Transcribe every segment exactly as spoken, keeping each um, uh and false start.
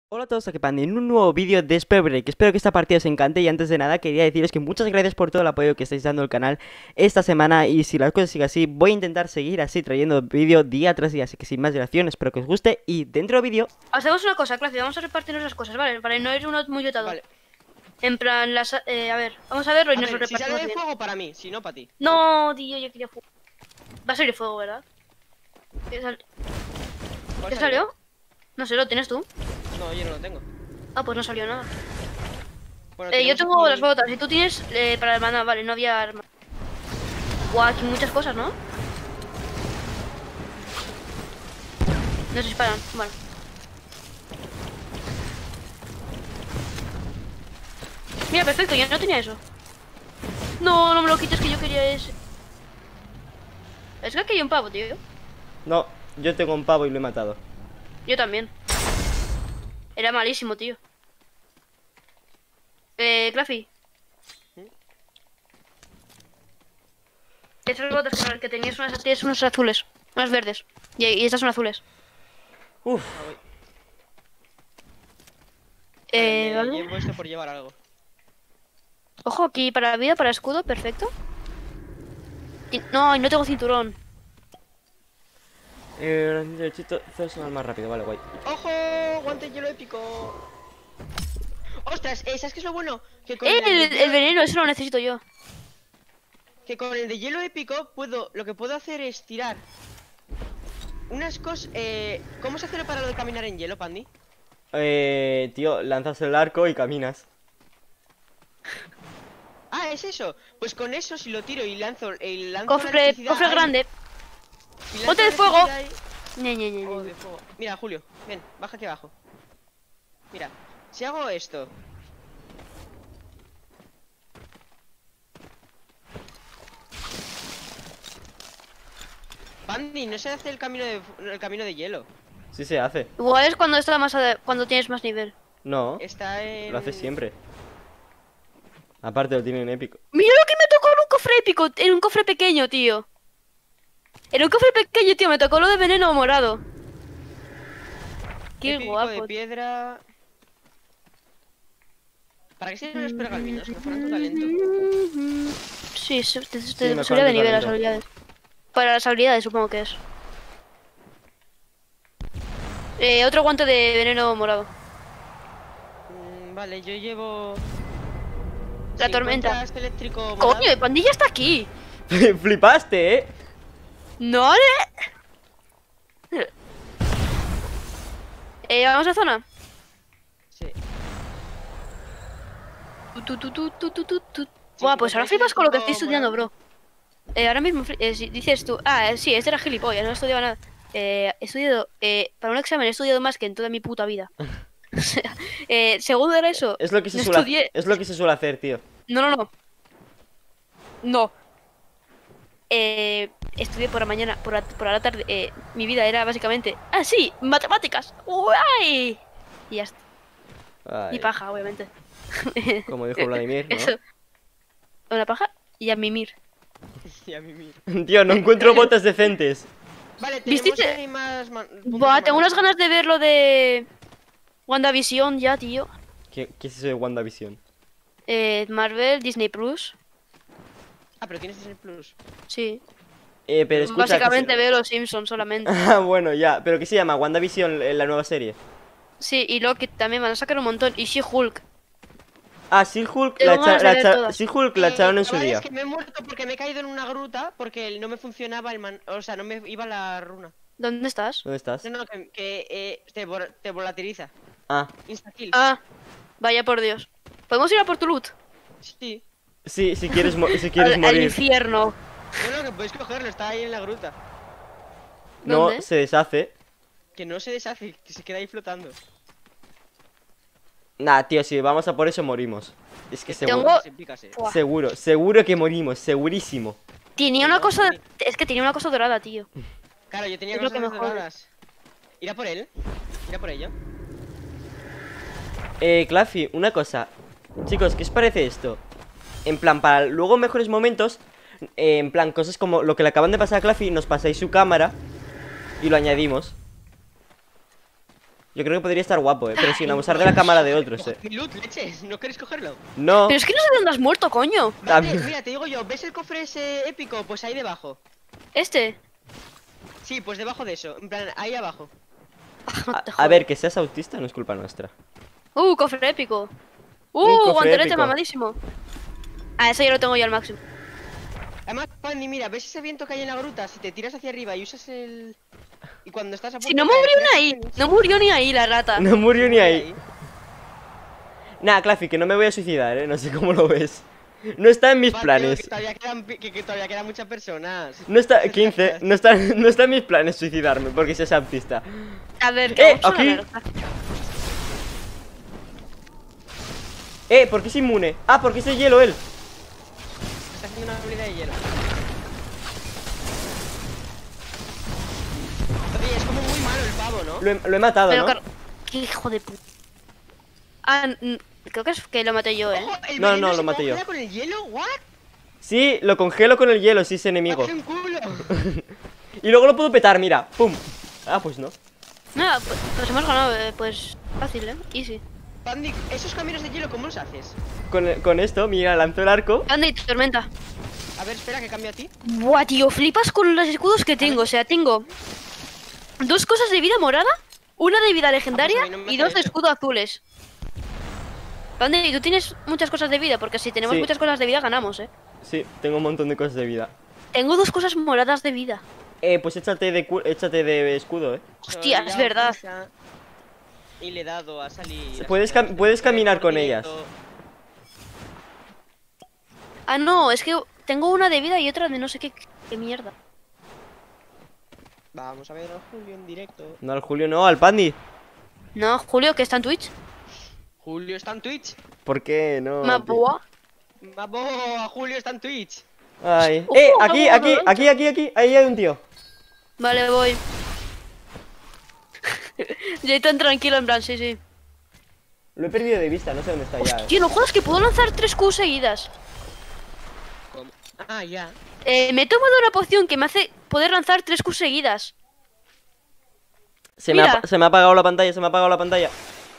Hola a todos, aquí Pandi, en un nuevo vídeo de Spell Break. Espero que esta partida os encante y antes de nada quería deciros que muchas gracias por todo el apoyo que estáis dando al canal esta semana. Y si las cosas siguen así, voy a intentar seguir así trayendo vídeo día tras día. Así que sin más dilación, espero que os guste y dentro del vídeo... Hacemos una cosa, Claudio, vamos a repartirnos las cosas, ¿vale? Para no ir uno muy yotado. Vale. En plan, las, eh, a ver, vamos a verlo y A nos lo ver, si sale repartimos de bien. fuego para mí, si no para ti. No, tío, yo quería fuego. Va a salir fuego, ¿verdad? ¿Qué, sal... ¿Cuál ¿Qué salió? No sé, ¿lo tienes tú? No, yo no lo tengo. Ah, pues no salió nada. Bueno, Eh, yo tenemos tengo aquí- las botas y tú tienes eh, para el maná, vale, no había arma. Guau, aquí muchas cosas, ¿no? Nos disparan, bueno. Mira, perfecto, yo no tenía eso. No, no me lo quites, que yo quería ese. Es que aquí hay un pavo, tío. No, yo tengo un pavo y lo he matado. Yo también. Era malísimo, tío. Eh, Claffy. Esas botas con las que tenías unas, tienes unas azules, unas verdes. Y, y estas son azules. Uf, Ah, voy. Eh, Vale, me vale. llevo esto por llevar algo. Ojo, aquí para vida, para escudo, perfecto. Y- no, y no tengo cinturón. eh, derechito, personal más rápido, vale, guay. ¡Ojo! ¡Guante hielo épico! ¡Ostras! Eh, ¿sabes qué es lo bueno? Que con Eh, el, de el, el hielo- veneno, eso lo necesito yo. que con el de hielo épico puedo... Lo que puedo hacer es tirar unas cosas... Eh, ¿Cómo se hace para lo de caminar en hielo, Pandi? Eh, tío, lanzas el arco y caminas. Ah, es eso. Pues con eso si lo tiro y lanzo, y lanzo la Cofre, electricidad cofre ahí, grande. y lanzo ¡Bote la de fuego! electricidad ahí- Ñe, Ñe, Ñe, Oh, Ñe. de fuego. Mira, Julio, ven, baja aquí abajo. Mira, si hago esto. Pandi, no se hace el camino de el camino de hielo. Sí se hace. Igual es cuando está más ade- cuando tienes más nivel. No, Está en... lo hace siempre. Aparte lo tienen épico. Mira lo que me tocó en un cofre épico, en un cofre pequeño, tío. En un cofre pequeño, tío, me tocó lo de veneno morado. Qué Épico guapo. de piedra. ¿Para qué sirven los pergaminos? Mejoran tu talento. Sí, su- te, te- Sí, te mejoran subía de tu nivel las talento. habilidades. Para las habilidades supongo que es. Eh, otro guante de veneno morado. Mm, vale, yo llevo... La Si tormenta. encuentras eléctrico morado- Coño, el pandilla está aquí. Flipaste, eh. No le... Eh, vamos a zona. Sí. Tu, tu, tu, tu, tu, tu, tu. Si Buah, pues ahora encontráis flipas con lo que estoy eléctrico estudiando, morado- bro. Eh, ahora mismo fli- eh, si dices tú, ah, eh, sí, este era gilipollas, no he estudiado nada. Eh, he estudiado, eh, para un examen he estudiado más que en toda mi puta vida. O sea, eh, segundo era eso. Es lo que se no suele estudié. es lo que se suele hacer, tío. No, no, no. No. Eh, estudié por la mañana, por la, por la tarde. Eh, mi vida era básicamente, ah, sí, matemáticas. ¡Guay! Y ya está. Y Ay, paja, obviamente. como dijo Vladimir, ¿no? Eso. Una paja y a mimir. Y a mimir. Tío, no encuentro botas decentes. Vale, tenemos ¿Viste? ahí más... man- puntos Buah, de tengo mana. unas ganas de ver lo de WandaVision ya, tío. ¿Qué, qué es eso de WandaVision? Eh, Marvel, Disney Plus. Ah, pero tienes Disney Plus. Sí. Eh, pero escucha, que Básicamente se- veo los Simpsons solamente. Ah, bueno, ya. ¿Pero qué se llama? WandaVision, eh, la nueva serie. Sí, y luego que también van a sacar un montón. Y She-Hulk. Ah, She-Hulk Tengo la, echa- ganas de la ver echa- todas. She-Hulk la Eh, echaron en su chavales, día. que me he muerto porque me he caído en una gruta porque no me funcionaba el man... O sea, no me iba la runa. ¿Dónde estás? ¿Dónde estás? No, no, que, que eh, te, vol- te volatiliza. Ah, Insta-kill. Ah, vaya por Dios. ¿Podemos ir a por tu loot? Sí. sí, si quieres, mo- si quieres Al, al morir. infierno. Bueno, que podéis cogerlo, está ahí en la gruta. No, ¿Dónde? se deshace. Que no se deshace, que se queda ahí flotando. Nah, tío, si vamos a por eso morimos. Es que seguro. Tengo- Pícase, pícase. Buah. Seguro, seguro que morimos, segurísimo. Tenía Que una no, cosa... Tony. Es que tenía una cosa dorada, tío. Claro, yo tenía Es lo cosas que me jode. doradas. ¿Irá por él? ¿Irá por ello? Eh, Claffy, una cosa. Chicos, ¿qué os parece esto? En plan, para luego mejores momentos, eh, en plan, cosas como lo que le acaban de pasar a Claffy, nos pasáis su cámara y lo añadimos. Yo creo que podría estar guapo, eh. Pero sin abusar de la cámara de otros, eh. Mi loot, leches, ¿no queréis cogerlo? No. Pero es que no sé dónde has muerto, coño. Vale, También. mira, te digo yo, ¿ves el cofre ese épico? Pues ahí debajo. Este. Sí, pues debajo de eso, en plan, ahí abajo. A, Te a jodo. ver, que seas autista no es culpa nuestra. Uh, cofre épico. Un Uh, cofre guantelete épico. mamadísimo. Ah, ese ya lo tengo yo al máximo. Además, Pandy, mira, ¿ves ese viento que hay en la gruta? Si te tiras hacia arriba y usas el... Y cuando estás a punto Si no de caer, murió tiras ni ahí. el tenis. No murió ni ahí la rata. No murió ni Ahí. ahí. Nah, Claffy, que no me voy a suicidar, eh. No sé cómo lo ves. No está en mis Va, tío, planes. Que todavía quedan, pi- que, que todavía quedan muchas personas. No está, quince, no está, no está en mis planes suicidarme porque seas autista. A ver, que Eh, vamos a aquí. ganar. Eh, ¿por qué es inmune? Ah, porque es de hielo él. Está haciendo una habilidad de hielo. Oye, es como muy malo el pavo, ¿no? Lo he, lo he matado, Pero, ¿no? car- qué hijo de puta. Ah, n- creo que es que lo maté yo, eh. Ojo, el No, veneno no, se lo maté yo. congela con el hielo? ¿What? Sí, lo congelo con el hielo si es enemigo. Hace un culo. Y luego lo puedo petar, mira. Pum. Ah, pues no. Nada, pues, pues hemos ganado, eh, pues fácil, eh. Easy. Pandy, esos caminos de hielo, ¿cómo los haces? Con, con esto, mira, lanzo el arco. Anda y tormenta. A ver, espera, que cambio a ti. Buah, tío, flipas con los escudos que tengo. O sea, tengo dos cosas de vida morada, una de vida legendaria Ah, pues a mí no me y hace dos de eso. escudo azules. Pande, tú tienes muchas cosas de vida, porque si tenemos Sí. muchas cosas de vida ganamos, eh. Sí, tengo un montón de cosas de vida. Tengo dos cosas moradas de vida. Eh, pues échate de, cu- échate de escudo, eh. Hostia, Soy es verdad. autista Y le he dado a salir. Puedes así que cam- puedes estoy caminar por con ellas. directo. Ah, no, es que tengo una de vida y otra de no sé qué, qué mierda. Vamos a ver a Julio en directo. No, al Julio no, al Pandi. No, Julio, que está en Twitch. Julio está en Twitch. ¿Por qué no? Ma tío? boa. Vamos, a Julio está en Twitch. Ay. Ojo, Eh, ojo, aquí, ojo, aquí, ojo. aquí, aquí, aquí. Ahí hay un tío. Vale, voy. Ya tan tranquilo, en plan, sí, sí. Lo he perdido de vista, no sé dónde está ya. eh. Hostia, no jodas que puedo lanzar tres Q seguidas. ¿Cómo? Ah, ya. Eh, me he tomado una poción que me hace poder lanzar tres Q seguidas. Se me, ha, Mira. pa- se me ha apagado la pantalla, se me ha apagado la pantalla.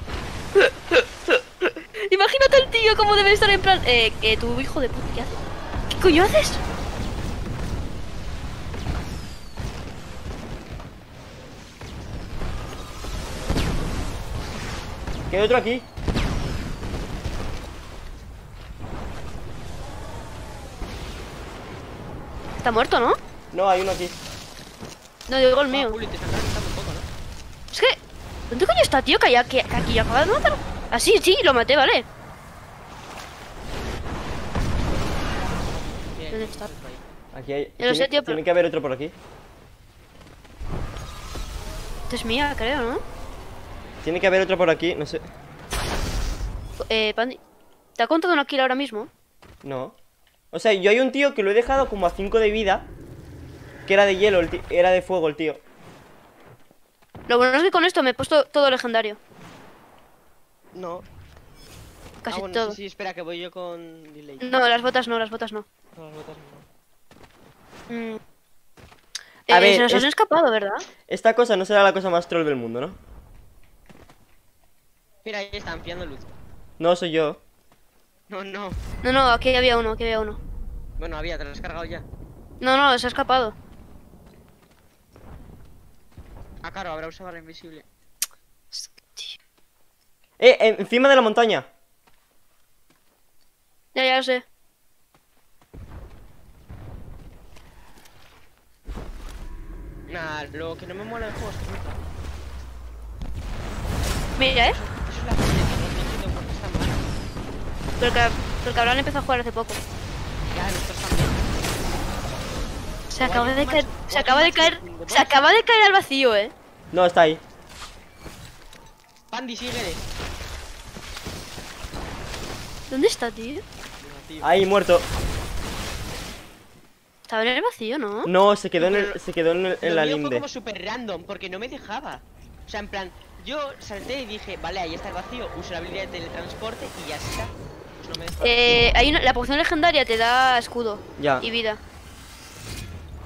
Imagínate el tío como debe estar en plan. Eh, eh, tu hijo de puta, ¿qué haces? ¿Qué coño haces? Que hay otro aquí. Está muerto, ¿no? No, hay uno aquí. No, digo el Ah, mío. Julio, te están calentando un poco, ¿no? Es que. ¿Dónde coño está, tío? Que, ya, que, que aquí ya acaba de matar. Ah, sí, sí, lo maté, vale. Bien, ¿Dónde está? está ahí. Aquí hay. Ya lo sé, tiene, tío, pero- tiene que haber otro por aquí. Esta es mía, creo, ¿no? Tiene que haber otro por aquí, no sé. Eh, Pandi. ¿Te ha contado una kill ahora mismo? No. O sea, yo hay un tío que lo he dejado como a cinco de vida. Que era de hielo, el ti- era de fuego el tío. Lo bueno es que con esto me he puesto todo legendario. No. Casi ah, bueno, todo. Sí, sí, espera, que voy yo con delay. No, las botas no, las botas no. No, las botas no. Mm. A Eh, ver, se nos es- han escapado, ¿verdad? Esta cosa no será la cosa más troll del mundo, ¿no? Mira, ahí están pillando luz. No, soy yo. No, no. No, no, aquí había uno, aquí había uno. Bueno, había, te lo has cargado ya. No, no, se ha escapado. Ah, claro, habrá usado la invisible. Eh, en- encima de la montaña. Ya, ya lo sé. Nah, lo que no me mola del juego es que es muy fácil. Mira, ¿eh? Eso es la parte que no entiendo por qué está mal. Pero que, pero que habrán empezado a jugar hace poco. Ya, nosotros también. Se acaba de Guay, caer, macho, se guay, acaba de macho, caer, de se boss. acaba de caer al vacío, ¿eh? No, está ahí. Pandy, síguele. ¿Dónde está, tío? Mira, tío. Ahí, muerto. Estaba en el vacío, ¿no? No, se quedó en, Pero el, se quedó en, el- en Lo la mío fue linde. como súper random, porque no me dejaba. O sea, en plan, yo salté y dije, vale, ahí está el vacío, uso la habilidad de teletransporte y ya está. Pues no me dejaba. Eh, hay una, la poción legendaria te da escudo Ya. y vida.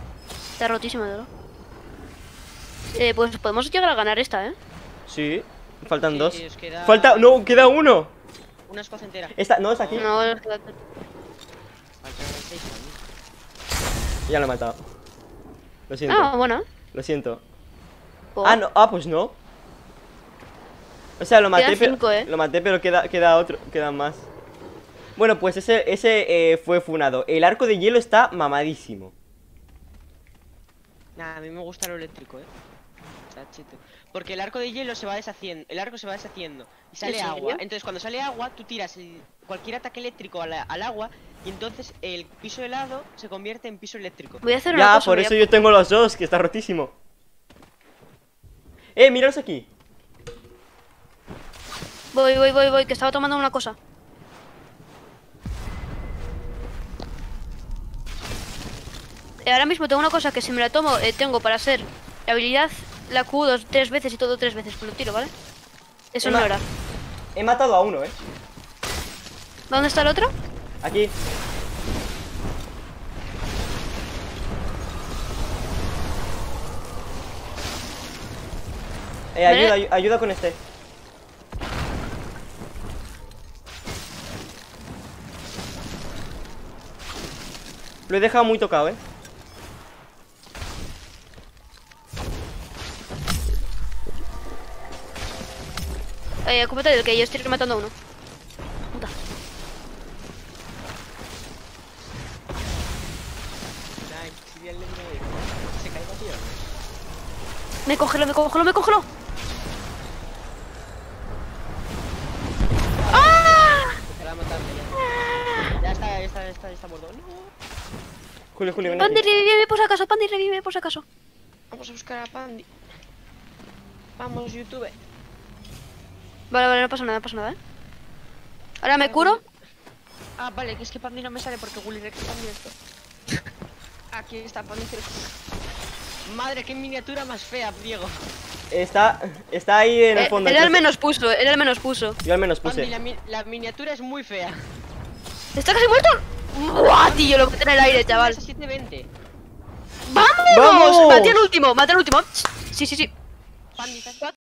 Está rotísimo, ¿no? Eh, pues podemos llegar a ganar esta, ¿eh? Sí. Faltan Sí, dos. os queda- Falta. No, queda uno. Una escocia entera. Esta, no, es aquí. No, no, no. Faltan seis años. Ya lo he matado. Lo siento. Ah, bueno. Lo siento. Po. Ah, no. Ah, pues no. O sea, lo maté, Quedan pero, cinco, ¿eh? lo maté, pero queda, queda otro, quedan más. Bueno, pues ese, ese eh, fue funado. El arco de hielo está mamadísimo. Nah, a mí me gusta lo eléctrico, eh. Está chito. Porque el arco de hielo se va deshaciendo. El arco se va deshaciendo. Y sale ¿En agua. serio? Entonces, cuando sale agua, tú tiras el- cualquier ataque eléctrico a la- al agua. Y entonces el piso helado se convierte en piso eléctrico. Voy a hacer una Ya, cosa. por voy a- eso yo tengo los dos, que está rotísimo. Eh, miraros aquí. Voy, voy, voy, voy, que estaba tomando una cosa. Eh, Ahora mismo tengo una cosa que si me la tomo, eh, tengo para hacer la habilidad, la Q dos tres veces y todo tres veces. Pues lo tiro, ¿vale? Eso Emma. no era. He matado a uno, eh. ¿Dónde está el otro? Aquí. Eh, ayuda, Vale. ayu- ayuda con este. Lo he dejado muy tocado, eh. Eh, ocúpate del que yo estoy matando a uno. Puta. Nah, si bien le digo, se cae vacío, ¿no? Me cógelo, me cógelo, me cógelo. Empezará a matarme ya. Ya está, ya está, ya está, ya está muerto. No. Julio, Julio, ven Pandi, aquí. revive por si acaso, Pandi, revive por si acaso. Vamos a buscar a Pandy. Vamos, YouTube. Vale, vale, no pasa nada, no pasa nada, ¿eh? Ahora me curo. Ah, vale, que es que Pandy no me sale porque Willy Rex está esto. Aquí está Pandy cero cinco. Madre, qué miniatura más fea, Diego. Está, está ahí en el Eh, fondo. él al entonces- menos puso, él al menos puso. Yo al menos Pandy, puse. la, mi- la miniatura es muy fea. ¿Está casi muerto? ¡Buah, tío! Lo maté en el aire, chaval. setecientos veinte. ¡Vamos! ¡Vamos! Maté al último, maté al último. Sí, sí, sí. Pandy,